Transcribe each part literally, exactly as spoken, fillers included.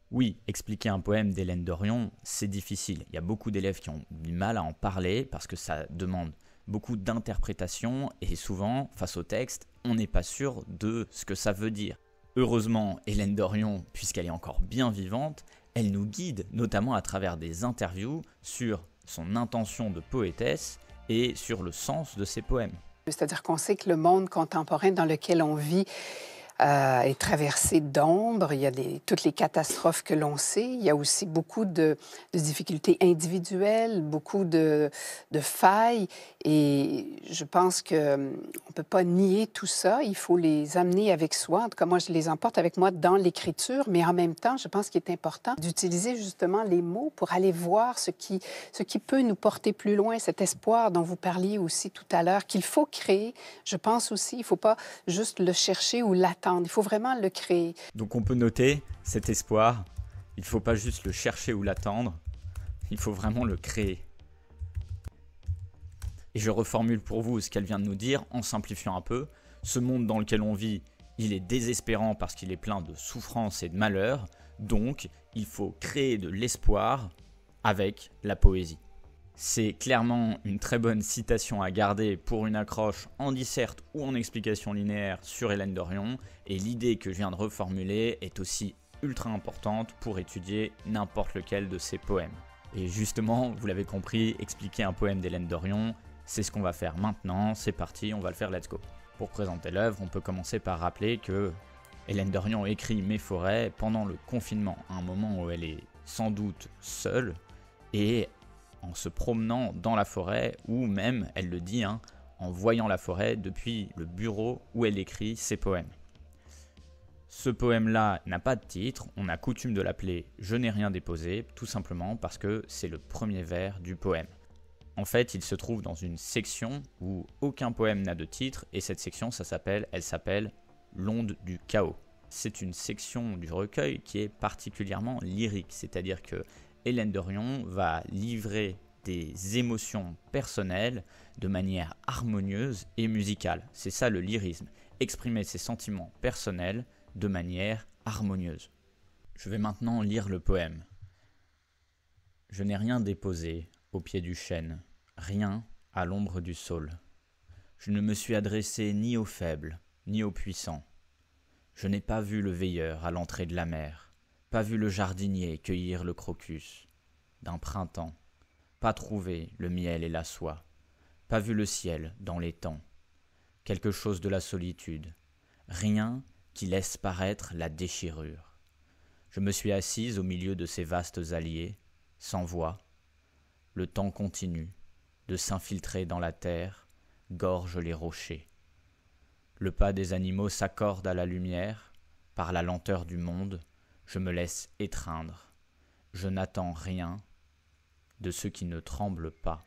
Oui, expliquer un poème d'Hélène Dorion, c'est difficile. Il y a beaucoup d'élèves qui ont du mal à en parler parce que ça demande beaucoup d'interprétation et souvent, face au texte, on n'est pas sûr de ce que ça veut dire. Heureusement, Hélène Dorion, puisqu'elle est encore bien vivante, elle nous guide notamment à travers des interviews sur son intention de poétesse et sur le sens de ses poèmes. C'est-à-dire qu'on sait que le monde contemporain dans lequel on vit euh, est traversé d'ombres. Il y a des, toutes les catastrophes que l'on sait. Il y a aussi beaucoup de, de difficultés individuelles, beaucoup de, de failles. Et je pense qu'on ne peut pas nier tout ça. Il faut les amener avec soi. En tout cas, moi, je les emporte avec moi dans l'écriture. Mais en même temps, je pense qu'il est important d'utiliser justement les mots pour aller voir ce qui, ce qui peut nous porter plus loin, cet espoir dont vous parliez aussi tout à l'heure, qu'il faut créer. Je pense aussi, il ne faut pas juste le chercher ou l'attendre. Il faut vraiment le créer. Donc on peut noter cet espoir. Il ne faut pas juste le chercher ou l'attendre. Il faut vraiment le créer. Et je reformule pour vous ce qu'elle vient de nous dire en simplifiant un peu. Ce monde dans lequel on vit, il est désespérant parce qu'il est plein de souffrances et de malheurs. Donc, il faut créer de l'espoir avec la poésie. C'est clairement une très bonne citation à garder pour une accroche en disserte ou en explication linéaire sur Hélène Dorion. Et l'idée que je viens de reformuler est aussi ultra importante pour étudier n'importe lequel de ses poèmes. Et justement, vous l'avez compris, expliquer un poème d'Hélène Dorion, c'est ce qu'on va faire maintenant. C'est parti, on va le faire, let's go. Pour présenter l'œuvre, on peut commencer par rappeler que Hélène Dorion écrit Mes forêts pendant le confinement, à un moment où elle est sans doute seule et en se promenant dans la forêt, ou même, elle le dit, hein, en voyant la forêt depuis le bureau où elle écrit ses poèmes. Ce poème-là n'a pas de titre, on a coutume de l'appeler « Je n'ai rien déposé », tout simplement parce que c'est le premier vers du poème. En fait, il se trouve dans une section où aucun poème n'a de titre, et cette section, ça s'appelle, elle s'appelle « L'onde du chaos ». C'est une section du recueil qui est particulièrement lyrique, c'est-à-dire que Hélène Dorion va livrer des émotions personnelles de manière harmonieuse et musicale. C'est ça le lyrisme, exprimer ses sentiments personnels de manière harmonieuse. Je vais maintenant lire le poème. Je n'ai rien déposé au pied du chêne, rien à l'ombre du saule. Je ne me suis adressé ni aux faibles, ni aux puissants. Je n'ai pas vu le veilleur à l'entrée de la mer, pas vu le jardinier cueillir le crocus d'un printemps, pas trouvé le miel et la soie, pas vu le ciel dans les temps, quelque chose de la solitude, rien qui laisse paraître la déchirure. Je me suis assise au milieu de ces vastes alliés, sans voix. Le temps continue de s'infiltrer dans la terre, gorge les rochers. Le pas des animaux s'accorde à la lumière, par la lenteur du monde, je me laisse étreindre. Je n'attends rien de ce qui ne tremble pas.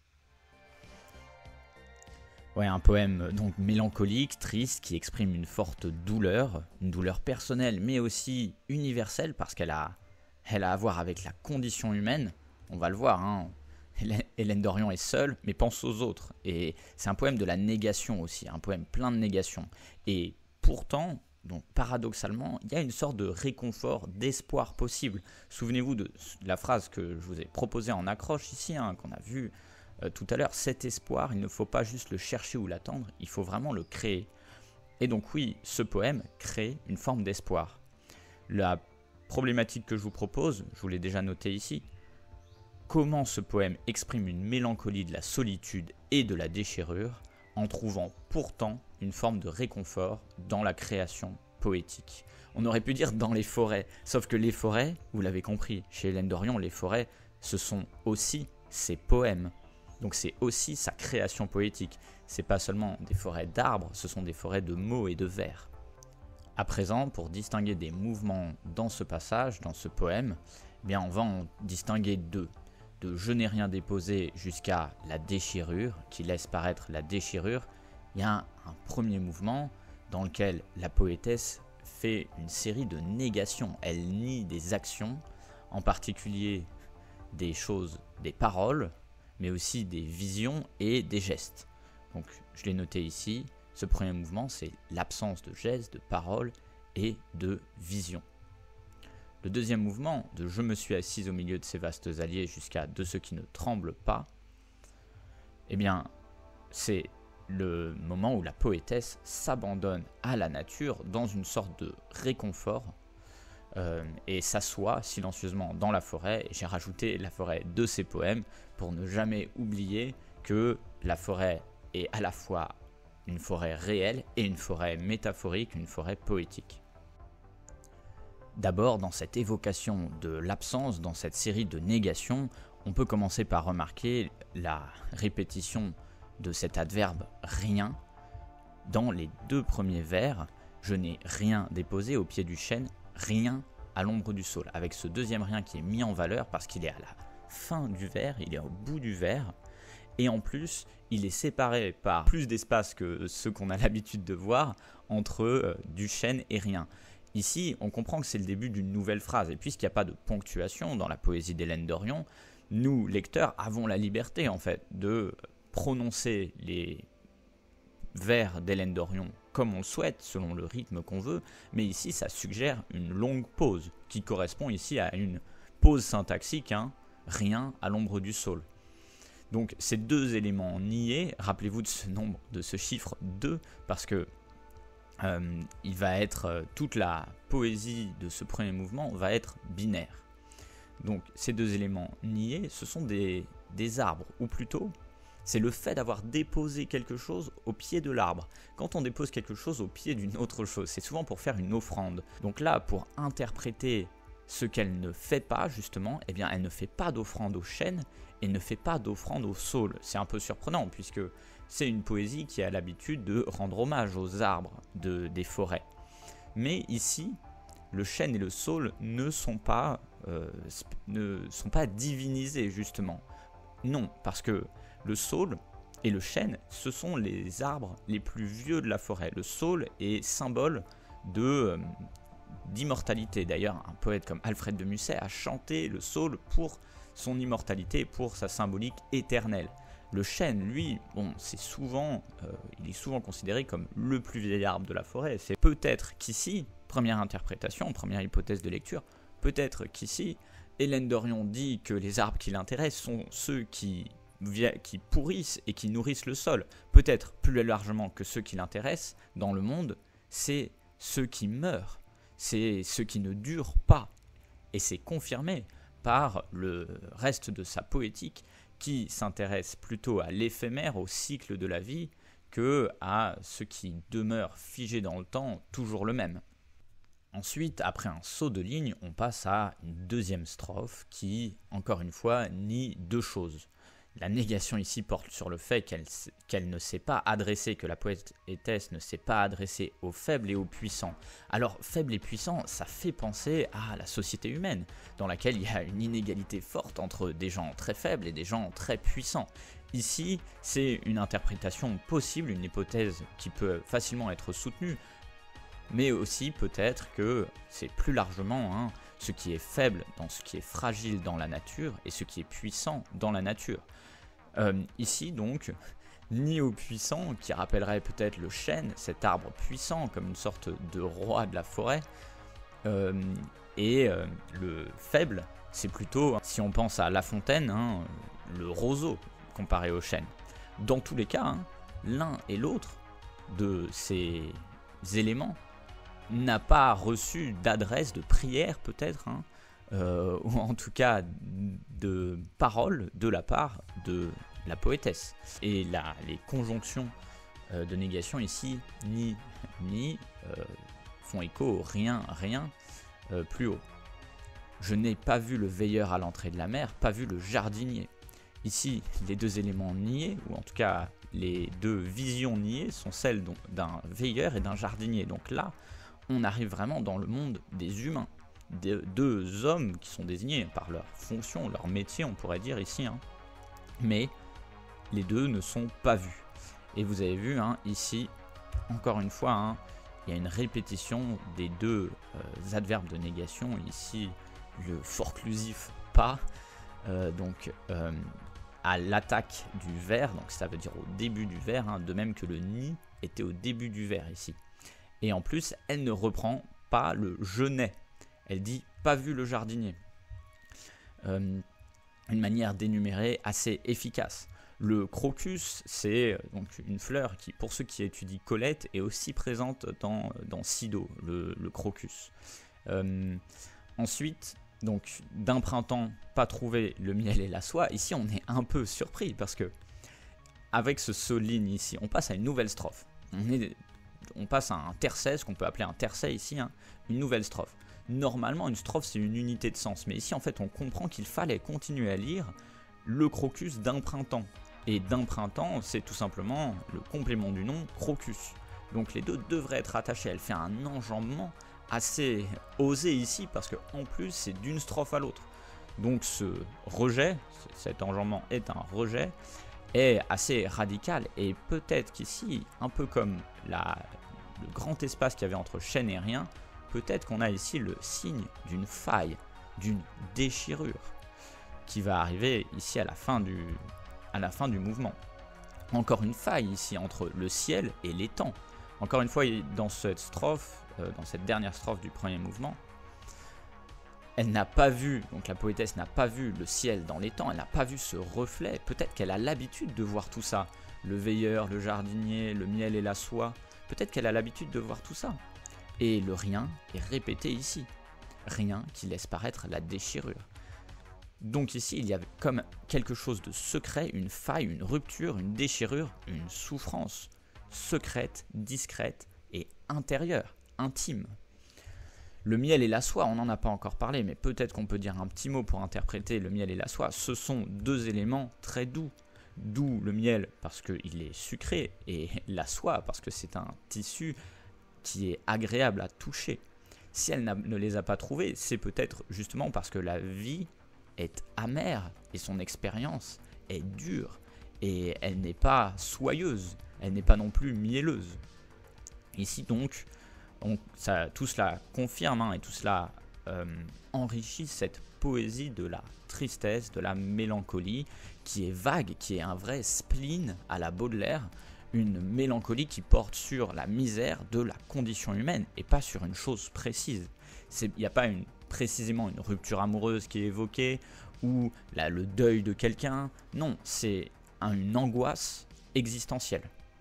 Ouais, un poème donc mélancolique, triste, qui exprime une forte douleur, une douleur personnelle mais aussi universelle parce qu'elle a, elle a à voir avec la condition humaine. On va le voir, hein. Hélène Dorion est seule mais pense aux autres. Et c'est un poème de la négation aussi, un poème plein de négation. Et pourtant, donc paradoxalement, il y a une sorte de réconfort, d'espoir possible. Souvenez-vous de la phrase que je vous ai proposée en accroche ici, hein, qu'on a vue euh, tout à l'heure. Cet espoir, il ne faut pas juste le chercher ou l'attendre, il faut vraiment le créer. Et donc oui, ce poème crée une forme d'espoir. La problématique que je vous propose, je vous l'ai déjà notée ici, comment ce poème exprime une mélancolie de la solitude et de la déchirure, en trouvant pourtant une forme de réconfort dans la création poétique. On aurait pu dire dans les forêts, sauf que les forêts, vous l'avez compris, chez Hélène Dorion, les forêts, ce sont aussi ses poèmes. Donc c'est aussi sa création poétique. C'est pas seulement des forêts d'arbres, ce sont des forêts de mots et de vers. À présent, pour distinguer des mouvements dans ce passage, dans ce poème, eh bien on va en distinguer deux. De « Je n'ai rien déposé » jusqu'à la déchirure, qui laisse paraître la déchirure, il y a un, un premier mouvement dans lequel la poétesse fait une série de négations. Elle nie des actions, en particulier des choses, des paroles, mais aussi des visions et des gestes. Donc je l'ai noté ici, ce premier mouvement c'est l'absence de gestes, de paroles et de visions. Le deuxième mouvement de « Je me suis assise au milieu de ces vastes alliés jusqu'à de ceux qui ne tremblent pas », eh bien, c'est le moment où la poétesse s'abandonne à la nature dans une sorte de réconfort euh, et s'assoit silencieusement dans la forêt. J'ai rajouté la forêt de ses poèmes pour ne jamais oublier que la forêt est à la fois une forêt réelle et une forêt métaphorique, une forêt poétique. D'abord, dans cette évocation de l'absence, dans cette série de négations, on peut commencer par remarquer la répétition de cet adverbe « rien ». Dans les deux premiers vers, je n'ai rien déposé au pied du chêne, rien à l'ombre du saule, avec ce deuxième rien qui est mis en valeur parce qu'il est à la fin du vers, il est au bout du vers, et en plus, il est séparé par plus d'espace que ce qu'on a l'habitude de voir entre euh, du chêne et rien. Ici, on comprend que c'est le début d'une nouvelle phrase, et puisqu'il n'y a pas de ponctuation dans la poésie d'Hélène Dorion, nous, lecteurs, avons la liberté en fait de prononcer les vers d'Hélène Dorion comme on le souhaite, selon le rythme qu'on veut, mais ici ça suggère une longue pause, qui correspond ici à une pause syntaxique, hein, rien à l'ombre du saule. Donc ces deux éléments niés, rappelez-vous de ce nombre, de ce chiffre deux, parce que euh, il va être, euh, toute la poésie de ce premier mouvement va être binaire. Donc ces deux éléments niés, ce sont des, des arbres, ou plutôt, c'est le fait d'avoir déposé quelque chose au pied de l'arbre. Quand on dépose quelque chose au pied d'une autre chose, c'est souvent pour faire une offrande. Donc là, pour interpréter ce qu'elle ne fait pas, justement, eh bien, elle ne fait pas d'offrande au chêne et ne fait pas d'offrande au saule. C'est un peu surprenant, puisque c'est une poésie qui a l'habitude de rendre hommage aux arbres de, des forêts. Mais ici, le chêne et le saule ne sont pas, euh, ne sont pas divinisés, justement. Non, parce que le saule et le chêne, ce sont les arbres les plus vieux de la forêt. Le saule est symbole de, euh, d'immortalité. D'ailleurs, un poète comme Alfred de Musset a chanté le saule pour son immortalité et pour sa symbolique éternelle. Le chêne, lui, bon, c'est souvent, euh, il est souvent considéré comme le plus vieil arbre de la forêt. C'est peut-être qu'ici, première interprétation, première hypothèse de lecture, peut-être qu'ici, Hélène Dorion dit que les arbres qui l'intéressent sont ceux qui, qui pourrissent et qui nourrissent le sol. Peut-être plus largement que ceux qui l'intéressent dans le monde, c'est ceux qui meurent, c'est ceux qui ne durent pas. Et c'est confirmé par le reste de sa poétique qui s'intéresse plutôt à l'éphémère, au cycle de la vie, que à ce qui demeure figé dans le temps, toujours le même. Ensuite, après un saut de ligne, on passe à une deuxième strophe qui, encore une fois, nie deux choses. La négation ici porte sur le fait qu'elle, qu'elle ne s'est pas adressée, que la poétesse ne s'est pas adressée aux faibles et aux puissants. Alors, faibles et puissants, ça fait penser à la société humaine, dans laquelle il y a une inégalité forte entre des gens très faibles et des gens très puissants. Ici, c'est une interprétation possible, une hypothèse qui peut facilement être soutenue, mais aussi peut-être que c'est plus largement hein, ce qui est faible dans ce qui est fragile dans la nature et ce qui est puissant dans la nature. Euh, ici donc, ni au puissant, qui rappellerait peut-être le chêne, cet arbre puissant comme une sorte de roi de la forêt, euh, et euh, le faible, c'est plutôt, si on pense à La Fontaine, hein, le roseau comparé au chêne. Dans tous les cas, hein, l'un et l'autre de ces éléments n'a pas reçu d'adresse, de prière peut-être, hein, euh, ou en tout cas de parole de la part de la poétesse. Et là, les conjonctions euh, de négation ici, ni, ni, euh, font écho au rien, rien, euh, plus haut. Je n'ai pas vu le veilleur à l'entrée de la mer, pas vu le jardinier. Ici, les deux éléments niés, ou en tout cas les deux visions niées, sont celles d'un veilleur et d'un jardinier. Donc là, on arrive vraiment dans le monde des humains, des deux hommes qui sont désignés par leur fonction, leur métier, on pourrait dire ici, hein. Mais les deux ne sont pas vus. Et vous avez vu, hein, ici, encore une fois, hein, il y a une répétition des deux euh, adverbes de négation, ici le forclusif pas, euh, donc euh, à l'attaque du vers, donc ça veut dire au début du vers, hein, de même que le ni était au début du vers ici. Et en plus, elle ne reprend pas le « je n'ai ». Elle dit « pas vu le jardinier euh, ». Une manière d'énumérer assez efficace. Le crocus, c'est donc une fleur qui, pour ceux qui étudient Colette, est aussi présente dans, dans Sido, le, le crocus. Euh, ensuite, donc d'un printemps pas trouvé le miel et la soie. Ici, on est un peu surpris parce que avec ce soligne ici, on passe à une nouvelle strophe. On, est, on passe à un tercet, ce qu'on peut appeler un tercet ici, hein, une nouvelle strophe. Normalement, une strophe, c'est une unité de sens. Mais ici, en fait, on comprend qu'il fallait continuer à lire le crocus d'un printemps. Et d'un printemps, c'est tout simplement le complément du nom crocus. Donc les deux devraient être attachés. Elle fait un enjambement assez osé ici, parce qu'en plus, c'est d'une strophe à l'autre. Donc ce rejet, cet enjambement est un rejet, est assez radical. Et peut-être qu'ici, un peu comme la, le grand espace qu'il y avait entre chêne et rien, peut-être qu'on a ici le signe d'une faille, d'une déchirure, qui va arriver ici à la fin du, à la fin du mouvement. Encore une faille ici entre le ciel et l'étang. Encore une fois, dans cette strophe, euh, dans cette dernière strophe du premier mouvement, elle n'a pas vu, donc la poétesse n'a pas vu le ciel dans l'étang, elle n'a pas vu ce reflet. Peut-être qu'elle a l'habitude de voir tout ça, le veilleur, le jardinier, le miel et la soie. Peut-être qu'elle a l'habitude de voir tout ça. Et le rien est répété ici. Rien qui laisse paraître la déchirure. Donc ici, il y a comme quelque chose de secret, une faille, une rupture, une déchirure, une souffrance secrète, discrète et intérieure, intime. Le miel et la soie, on n'en a pas encore parlé, mais peut-être qu'on peut dire un petit mot pour interpréter le miel et la soie. Ce sont deux éléments très doux. Doux le miel parce qu'il est sucré et la soie parce que c'est un tissu qui est agréable à toucher. Si elle ne les a pas trouvés, c'est peut-être justement parce que la vie est amère et son expérience est dure et elle n'est pas soyeuse, elle n'est pas non plus mielleuse. Ici donc, on, ça, tout cela confirme hein, et tout cela euh, enrichit cette poésie de la tristesse, de la mélancolie qui est vague, qui est un vrai spleen à la Baudelaire, une mélancolie qui porte sur la misère de la condition humaine et pas sur une chose précise. Il n'y a pas une, précisément une rupture amoureuse qui est évoquée ou là, le deuil de quelqu'un. Non, c'est un, une angoisse existentielle.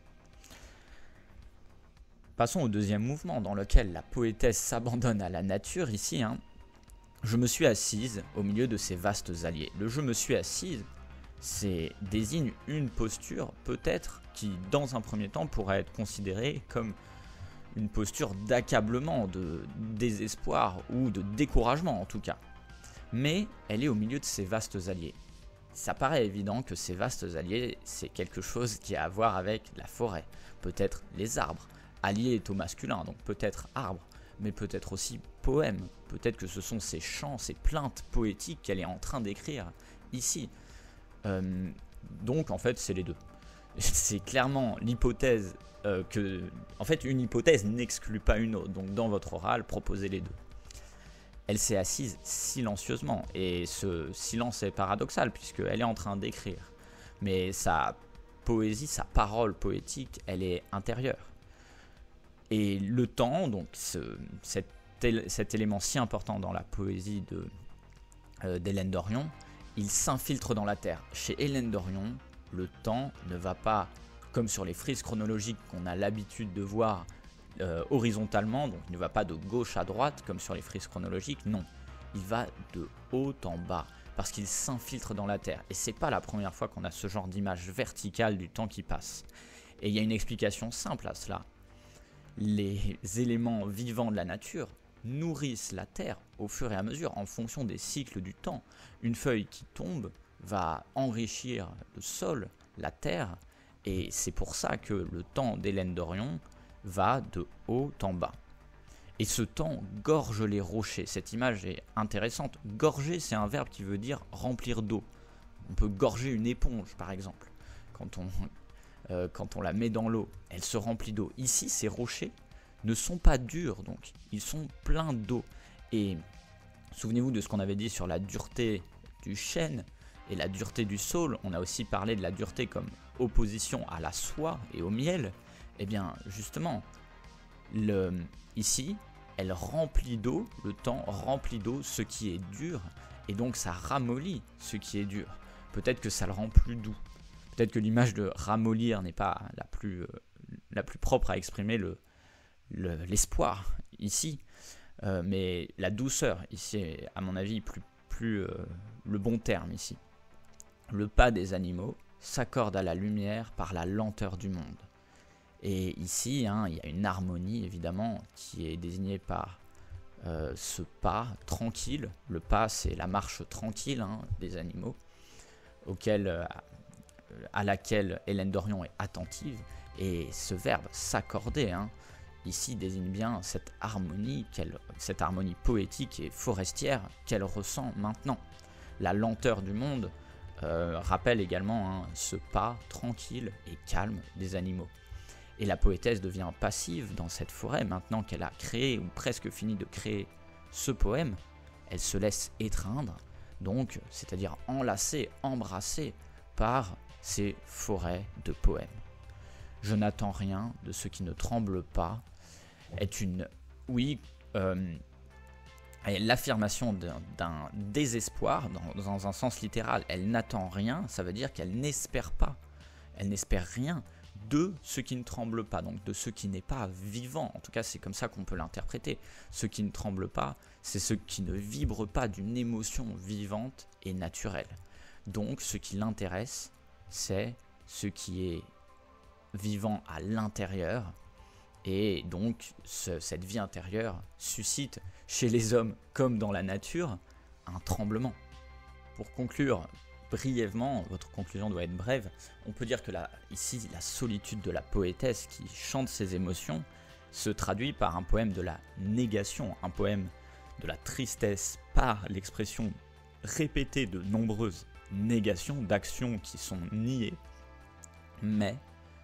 Passons au deuxième mouvement dans lequel la poétesse s'abandonne à la nature. Ici, hein, je me suis assise au milieu de ces vastes alliés. Le je me suis assise, c'est désigne une posture peut-être qui, dans un premier temps, pourrait être considérée comme une posture d'accablement, de désespoir ou de découragement en tout cas. Mais elle est au milieu de ces vastes alliés. Ça paraît évident que ces vastes alliés, c'est quelque chose qui a à voir avec la forêt, peut-être les arbres. Allié est au masculin, donc peut-être arbre, mais peut-être aussi poème. Peut-être que ce sont ces chants, ces plaintes poétiques qu'elle est en train d'écrire ici. Euh, donc en fait, c'est les deux. C'est clairement l'hypothèse euh, que... En fait, une hypothèse n'exclut pas une autre. Donc dans votre oral, proposez les deux. Elle s'est assise silencieusement, et ce silence est paradoxal, puisqu'elle est en train d'écrire. Mais sa poésie, sa parole poétique, elle est intérieure. Et le temps, donc ce, cet, cet élément si important dans la poésie de, euh, d'Hélène Dorion, il s'infiltre dans la terre. Chez Hélène Dorion, le temps ne va pas, comme sur les frises chronologiques qu'on a l'habitude de voir euh, horizontalement, donc il ne va pas de gauche à droite comme sur les frises chronologiques, non. Il va de haut en bas, parce qu'il s'infiltre dans la terre. Et c'est pas la première fois qu'on a ce genre d'image verticale du temps qui passe. Et il y a une explication simple à cela. Les éléments vivants de la nature nourrissent la terre au fur et à mesure en fonction des cycles du temps. Une feuille qui tombe va enrichir le sol, la terre, et c'est pour ça que le temps d'Hélène Dorion va de haut en bas. Et ce temps gorge les rochers. Cette image est intéressante. Gorger, c'est un verbe qui veut dire remplir d'eau. On peut gorger une éponge, par exemple, quand on... Euh, quand on la met dans l'eau, elle se remplit d'eau. Ici, ces rochers ne sont pas durs, donc ils sont pleins d'eau. Et souvenez-vous de ce qu'on avait dit sur la dureté du chêne et la dureté du saule. On a aussi parlé de la dureté comme opposition à la soie et au miel. Eh bien, justement, le, ici, elle remplit d'eau, le temps remplit d'eau ce qui est dur, et donc ça ramollit ce qui est dur. Peut-être que ça le rend plus doux. Peut-être que l'image de ramollir n'est pas la plus, euh, la plus propre à exprimer le, le, l'espoir ici, euh, mais la douceur ici est à mon avis plus, plus euh, le bon terme ici. Le pas des animaux s'accorde à la lumière par la lenteur du monde. Et ici, hein, il y a une harmonie évidemment qui est désignée par euh, ce pas tranquille. Le pas, c'est la marche tranquille hein, des animaux, auquel, euh, à laquelle Hélène Dorion est attentive. Et ce verbe s'accorder, hein, ici désigne bien cette harmonie, qu'elle, cette harmonie poétique et forestière qu'elle ressent maintenant. La lenteur du monde euh, rappelle également hein, ce pas tranquille et calme des animaux. Et la poétesse devient passive dans cette forêt maintenant qu'elle a créé ou presque fini de créer ce poème. Elle se laisse étreindre, donc, c'est-à-dire enlacée, embrassée par ces forêts de poèmes. Je n'attends rien de ce qui ne tremble pas est une, oui, euh, l'affirmation d'un, d'un désespoir dans, dans un sens littéral. Elle n'attend rien, ça veut dire qu'elle n'espère pas. Elle n'espère rien de ce qui ne tremble pas, donc de ce qui n'est pas vivant. En tout cas, c'est comme ça qu'on peut l'interpréter. Ce qui ne tremble pas, c'est ce qui ne vibre pas d'une émotion vivante et naturelle. Donc, ce qui l'intéresse, c'est ce qui est vivant à l'intérieur. Et donc, ce, cette vie intérieure suscite chez les hommes, comme dans la nature, un tremblement. Pour conclure, brièvement, votre conclusion doit être brève, on peut dire que la, ici, la solitude de la poétesse qui chante ses émotions se traduit par un poème de la négation, un poème de la tristesse par l'expression répétée de nombreuses négations, d'actions qui sont niées, mais,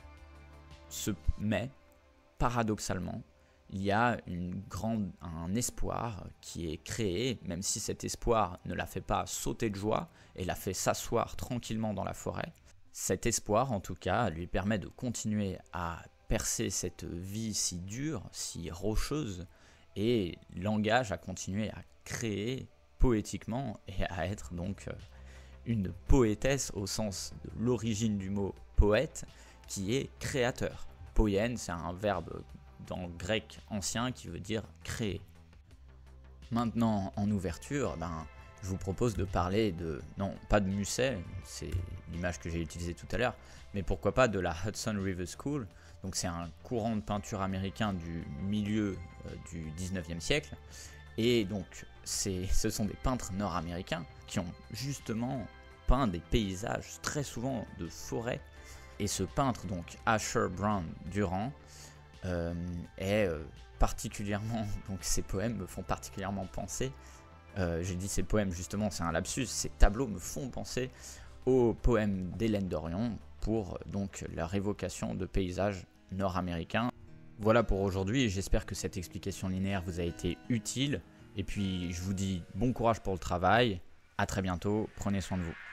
ce, mais paradoxalement, il y a une grande, un espoir qui est créé, même si cet espoir ne la fait pas sauter de joie et la fait s'asseoir tranquillement dans la forêt. Cet espoir, en tout cas, lui permet de continuer à percer cette vie si dure, si rocheuse, et l'engage à continuer à créer poétiquement et à être donc une poétesse au sens de l'origine du mot poète, qui est créateur. Poien, c'est un verbe dans le grec ancien qui veut dire créer. Maintenant, en ouverture, ben, je vous propose de parler de, non, pas de Musset, c'est l'image que j'ai utilisée tout à l'heure, mais pourquoi pas de la Hudson River School. Donc c'est un courant de peinture américain du milieu euh, du dix-neuvième siècle. Et donc c'est, ce sont des peintres nord-américains qui ont justement peint des paysages très souvent de forêt. Et ce peintre, donc Asher Brown Durant, euh, est euh, particulièrement, donc ses poèmes me font particulièrement penser, euh, j'ai dit ces poèmes justement, c'est un lapsus, ces tableaux me font penser aux poèmes d'Hélène Dorion pour donc leur évocation de paysages nord-américains. Voilà pour aujourd'hui, j'espère que cette explication linéaire vous a été utile, et puis je vous dis bon courage pour le travail, à très bientôt, prenez soin de vous.